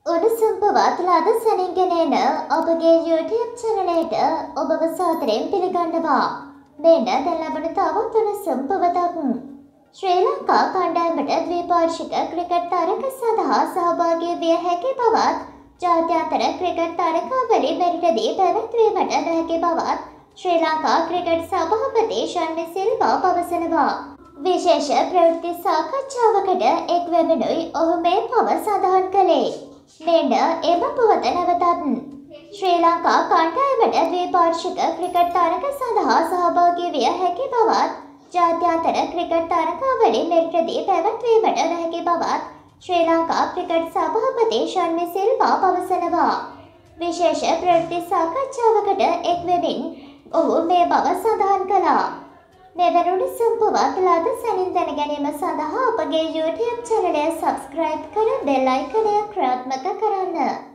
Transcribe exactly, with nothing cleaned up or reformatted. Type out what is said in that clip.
උණුසුම් පවත්ලාද සැනින්ගෙනන ඔබගේ YouTube චැනලයට ඔබව සාදරයෙන් පිළිගන්නවා. මෙන්න දැන් ලැබෙන තවත් උණුසුම් පවතක්. ශ්‍රී ලංකා කණ්ඩායමට ද්විපාර්ශ්වික ක්‍රිකට් තරග සඳහා සහභාගී විය හැකි බවත් ජාත්‍යන්තර ක්‍රිකට් තරගාවලි මෙරටදී පැවැත්වීමට නොහැකි බවත් ශ්‍රී ලංකා ක්‍රිකට් සභාපති ෂන්මි සිල්වා පවසනවා. විශේෂ ප්‍රවෘත්ති සාකච්ඡාවකට එක් වෙමිනුයි ඔහු මේ බව සඳහන් කළේ. මෙන්න එම පුවත නැවතත්. ශ්‍රී ලංකා කණ්ඩායමට ද්විපාර්ශ්වික ක්‍රිකට් තරග සඳහා සහභාගී විය හැකි බවත් ජාත්‍යන්තර ක්‍රිකට් තරගාවලි මෙරටදී පැවැත්වීමට නොහැකි බවත් ශ්‍රී ලංකා ක්‍රිකට් සභාපති ෂන්මි සිල්වා පවසනවා. විශේෂ ප්‍රවෘත්ති සාකච්ඡාවකට එක් වෙමින් ඔහු මේ බව සඳහන් කළා. මෙවැනි සම්පූර්ණ ලාද සැනින් දැන ගැනීම සඳහා අපගේ YouTube චැනලය සබ්ස්ක්‍රයිබ් කර බෙල් අයිකනය ක්‍රියාත්මක කරන්න.